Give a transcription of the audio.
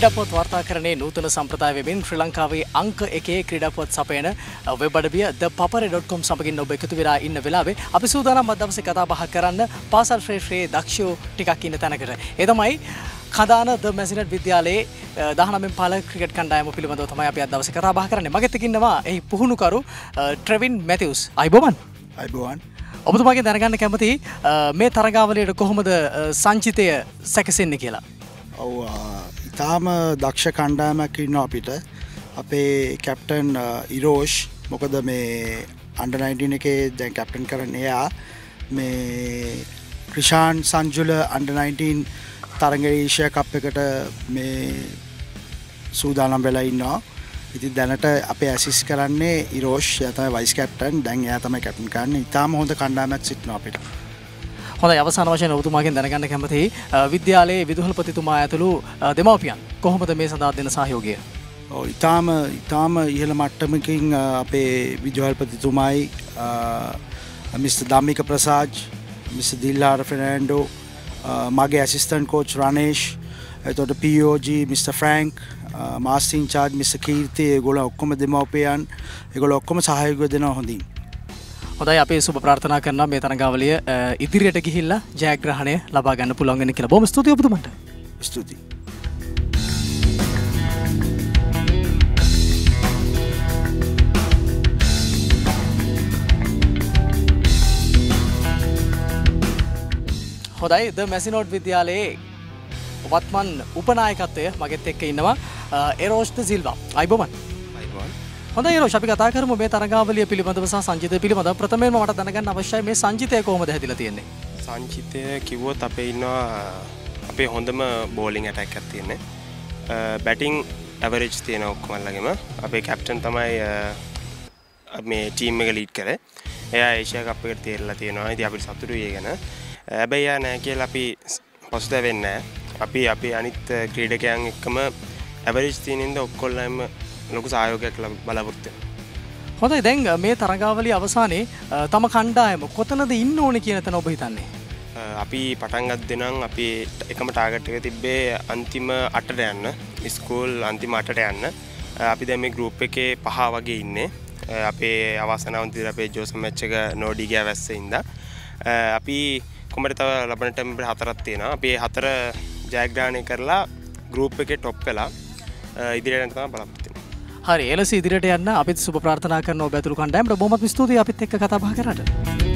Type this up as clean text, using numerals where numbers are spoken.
ක්‍රීඩාපොත් වාර්තාකරණයේ නූතන සම්ප්‍රදාය වෙමින් ශ්‍රී ලංකාවේ අංක 1 ක්‍රීඩාපොත් සපයන වෙබ් අඩවිය ThePapare.com සමගින් ඔබ එකතු වෙලා ඉන්න වෙලාවේ අපි සූදානම් අද දවසේ කතා බහ කරන්න පාසල් ශ්‍රේෂ්ඨයේ දක්ෂයෝ ටිකක් ඉන්න තැනකට. ඒ තමයි කදාන ද මැසිනඩ් විද්‍යාලයේ 19 පාල ක්‍රිකට් කණ්ඩායම පිළිබඳව තමයි අපි අද දවසේ කතා බහ කරන්නේ. මගෙත් එක්ක ඉන්නවා එහි පුහුණුකරු ට්‍රෙවින් මැතිව්ස්. අයිබෝවන්. අයිබෝවන්. ඔබතුමාගෙන් දැනගන්න කැමතියි මේ තරගාවලියට කොහොමද සංචිතය සැකසෙන්නේ කියලා. ඔව් ඉතාම දක්ෂ කණ්ඩායමක් ඉන්නවා අපිට. අපේ කැප්ටන් ඉරෝෂ් මොකද මේ අන්ඩර් 19 එකේ දැන් කැප්ටන් කරන්නේ එයා. මේ ක්‍රිෂාන් සංජුල අන්ඩර් 19 තරග ඒෂියා කප් එකට මේ සූදානම් වෙලා ඉන්නවා. ඉතින් දැනට අපේ ඇසිස්ට් කරන්නේ ඉරෝෂ්. එයා තමයි වයිස් කැප්ටන්. දැන් එයා තමයි කැප්ටන් කරන්නේ. ඉතාම හොඳ කණ්ඩායමක් සිටිනවා අපිට. හොඳයි, අවසාන වශයෙන් ඔබතුමාගෙන් දැනගන්න කැමතියි විද්‍යාලයේ විදුහල්පතිතුමා ඇතුළු දෙමව්පියන් කොහොමද මේ සඳහා දෙන සහයෝගය? ඔව් ඉතාම ඉහළ මට්ටමකින් අපේ විදුහල්පතිතුමායි මිස්ටර් ධම්මික ප්‍රසාද්, මිස්ටර් දිල්හාර ෆෙර්නැන්ඩෝ, මගේ ඇසිස්ටන්ට් කෝච් රනේෂ්, එතකොට POG mister Frank, master in charge mister Keerthi, ඒගොල්ලෝ ඔක්කොම දෙමව්පියන්. ඒගොල්ලෝ ඔක්කොම සහයෝගය දෙනවා හොඳින්. හොඳයි, අපි සුබ ප්‍රාර්ථනා කරනවා මේ තරගාවලිය ඉදිරියට ගිහිල්ලා ජයග්‍රහණය ලබා ගන්න පුළුවන් වෙන කියලා. බොහොම ස්තුතියි ඔබතුමන්ට. ස්තුතියි. හොඳයි, ද මැසිනෝඩ් විද්‍යාලයේ වත්මන් උපනායකත්වය මගෙත් එක්ක ඉන්නවා එරෝෂ් ද සිල්වා. අයිබෝවන්. හොඳයි එරෝෂ්, අපි කතා කරමු මේ තරගාවලිය පිළිබඳව සහ සංචිතය පිළිබඳව. ප්‍රථමයෙන්ම මට දැනගන්න අවශ්‍යයි මේ සංචිතය කොහොමද හැදිලා තියෙන්නේ? සංචිතය කිව්වොත් අපේ ඉන්නවා අපේ හොඳම බෝලිං ඇටැක් එකක් තියෙන්නේ. බැටිං ඇවරේජ් තියෙන ඔක්කොමලගෙම අපේ කැප්ටන් තමයි මේ ටීම් එක ලීඩ් කරේ. එයා ඒෂියා කප් එකට තේරලා තියෙනවා. ඉතින් අපිට සතුටුයි ඒ ගැන. හැබැයි එයා නෑ කියලා අපි පසුතැවෙන්නේ නැහැ. අපි අනිත් ක්‍රීඩකයන් එක්කම ඇවරේජ් තියෙනින්ද ඔක්කොල්ලම ලොකු සහයෝගයක් බලාපොරොත්තු වෙනවා. හොඳයි, දැන් මේ තරගාවලිය අවසානයේ තම කණ්ඩායම කොතනද ඉන්න ඕනේ කියන තැන ඔබ හිතන්නේ? අපි පටන් ගත්තේ නම් අපි එකම ටාගට් එක තිබ්බේ අන්තිම 8ට යන්න. ස්කූල් අන්තිම 8ට යන්න. අපි දැන් මේ ගෲප් එකේ 5 වගේ ඉන්නේ. අපේ අවසානවන්ත අපේ ජෝසම් මැච් එක නෝඩි ගියා වැස්සේ ඉඳලා. අපි කොහමද තව ලබන ටර්ම් 4ක් තියෙනවා. අපි 4 ජයග්‍රහණය කරලා ගෲප් එකේ টොප් වෙලා ඉදිරියට යන්න තමයි බලාපොරොත්තු වෙන්නේ. හරි, එලෙස ඉදිරියට යන්න අපිත් සුබ ප්‍රාර්ථනා කරනවා ඔබ ඇතුළු කණ්ඩායමට. බොහොමත් ස්තුතියි අපිත් එක්ක කතා බහ කරාට.